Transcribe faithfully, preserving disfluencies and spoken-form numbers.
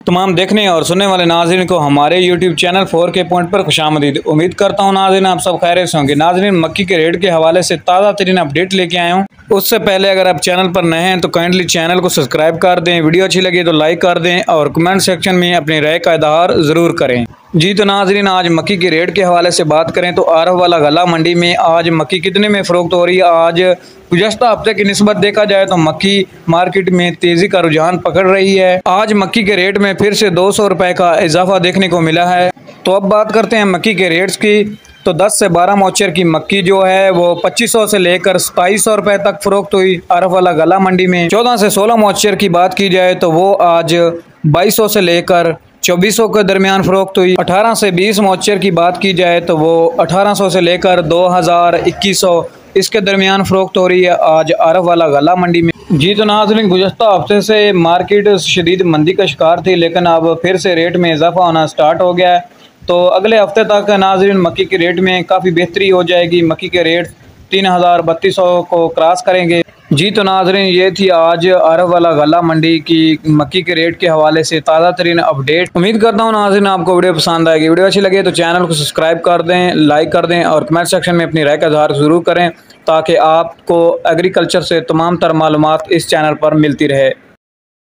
तमाम देखने और सुनने वाले नाज़रीन को हमारे YouTube channel four K point पर खुशामदीद। उम्मीद करता हूँ नाज़रीन आप सब खैरियत से होंगे। नाज़रीन मक्की के रेट के हवाले से ताज़ा तरीन अपडेट लेके आया हूँ। उससे पहले अगर आप चैनल पर नए हैं तो काइंडली चैनल को सब्सक्राइब कर दें, वीडियो अच्छी लगी तो लाइक कर दें और कमेंट सेक्शन में अपनी राय का इज़हार ज़रूर करें। जी तो नाज़रीन आज मक्की के रेट के हवाले से बात करें तो आरफ वाला गला मंडी में आज मक्की कितने में फ़रोख्त हो रही है। आज गुज़श्ता हफ्ते की निस्बत देखा जाए तो मक्की मार्केट में तेज़ी का रुझान पकड़ रही है। आज मक्की के रेट में फिर से दो सौ रुपये का इजाफा देखने को मिला है। तो अब बात करते हैं मक्की के रेट्स की। तो दस से बारह मोचर की मक्की जो है वो पच्चीस सौ से लेकर सताईस सौ रुपये तक फ़रोख्त हुई आरफ वाला गला मंडी में। चौदह से सोलह मोचर की बात की जाए तो वो आज बाईस सौ से लेकर चौबीस सौ के दरमियान फ़रोख्त हुई। अठारह से बीस मोचर की बात की जाए तो वो अठारह सौ से लेकर दो हज़ार इक्कीस सौ इसके दरमियान फ़रोख्त हो रही है आज आरफ वाला गला मंडी में। जी तो नाज़रीन गुज़श्ता हफ्ते से मार्केट शदीद मंदी का शिकार थी, लेकिन अब फिर से रेट में इजाफा होना स्टार्ट हो गया है। तो अगले हफ्ते तक नाज़रीन मक्की के रेट में काफ़ी बेहतरी हो जाएगी। मक्की के रेट तीन हज़ार बत्तीस सौ को क्रॉस करेंगे। जी तो नाज़रीन ये थी आज आरफ वाला गला मंडी की मक्की के रेट के हवाले से ताज़ा तरीन अपडेट। उम्मीद करता हूँ नाज़रीन आपको वीडियो पसंद आएगी। वीडियो अच्छी लगे तो चैनल को सब्सक्राइब कर दें, लाइक कर दें और कमेंट सेक्शन में अपनी राय का इज़हार ज़रूर करें ताकि आपको एग्रीकल्चर से तमाम तर मालूमात इस चैनल पर मिलती रहे।